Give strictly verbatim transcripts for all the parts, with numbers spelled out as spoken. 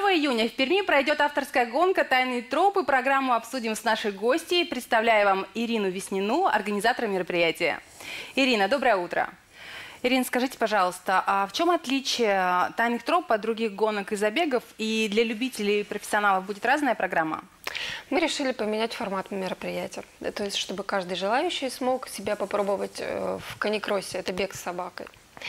второго июня в Перми пройдет авторская гонка «Тайные тропы». Программу обсудим с нашей гостьей. Представляю вам Ирину Веснину, организатора мероприятия. Ирина, доброе утро. Ирина, скажите, пожалуйста, а в чем отличие «Тайных троп» от других гонок и забегов? И для любителей и профессионалов будет разная программа? Мы решили поменять формат мероприятия. То есть, чтобы каждый желающий смог себя попробовать в каникроссе. Это бег с собакой.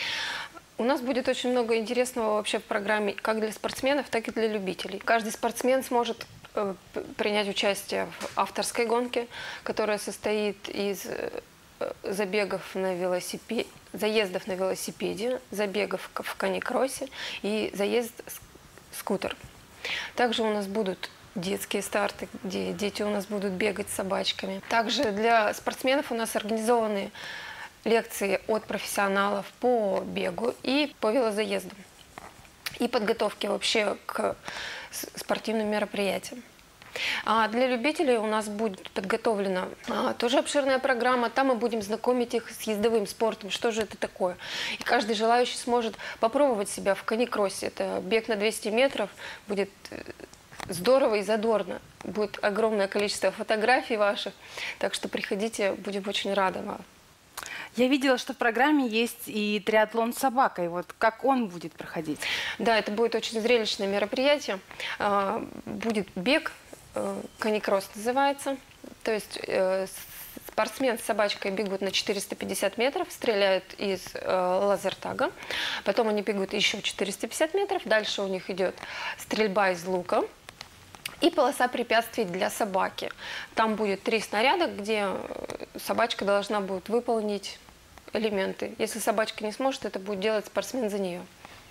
У нас будет очень много интересного вообще в программе как для спортсменов, так и для любителей. Каждый спортсмен сможет э, принять участие в авторской гонке, которая состоит из э, забегов на велосипеде, заездов на велосипеде, забегов в каникроссе и заезд с скутер. Также у нас будут детские старты, где дети у нас будут бегать с собачками. Также для спортсменов у нас организованы лекции от профессионалов по бегу и по велозаездам. И подготовке вообще к спортивным мероприятиям. А для любителей у нас будет подготовлена а, тоже обширная программа. Там мы будем знакомить их с ездовым спортом, что же это такое. И каждый желающий сможет попробовать себя в каникроссе. Это бег на двести метров, будет здорово и задорно. Будет огромное количество фотографий ваших. Так что приходите, будем очень рады вам. Я видела, что в программе есть и триатлон с собакой. Вот как он будет проходить? Да, это будет очень зрелищное мероприятие. Будет бег, каникросс называется. То есть спортсмен с собачкой бегут на четыреста пятьдесят метров, стреляют из лазертага. Потом они бегут еще четыреста пятьдесят метров. Дальше у них идет стрельба из лука. И полоса препятствий для собаки. Там будет три снаряда, где собачка должна будет выполнить элементы. Если собачка не сможет, это будет делать спортсмен за нее.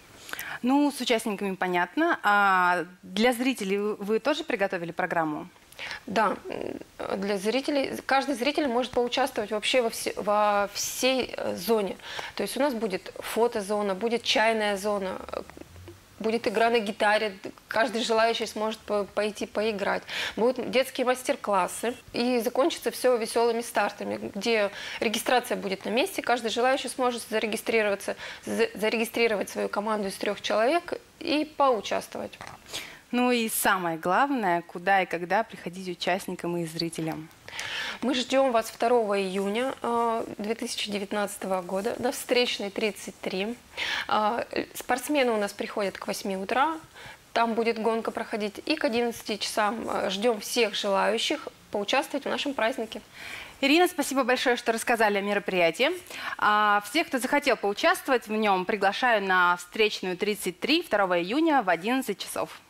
Ну, с участниками понятно. А для зрителей вы тоже приготовили программу? Да, для зрителей. Каждый зритель может поучаствовать вообще во, все, во всей зоне. То есть у нас будет фотозона, будет чайная зона, будет игра на гитаре, каждый желающий сможет пойти поиграть. Будут детские мастер-классы. И закончится все веселыми стартами, где регистрация будет на месте. Каждый желающий сможет зарегистрироваться, зарегистрировать свою команду из трех человек и поучаствовать. Ну и самое главное, куда и когда приходить участникам и зрителям. Мы ждем вас второго июня две тысячи девятнадцатого года на Встречной тридцать три. Спортсмены у нас приходят к восьми утра, там будет гонка проходить. И к одиннадцати часам ждем всех желающих поучаствовать в нашем празднике. Ирина, спасибо большое, что рассказали о мероприятии. А всех, кто захотел поучаствовать в нем, приглашаю на Встречную тридцать три второго июня в одиннадцать часов.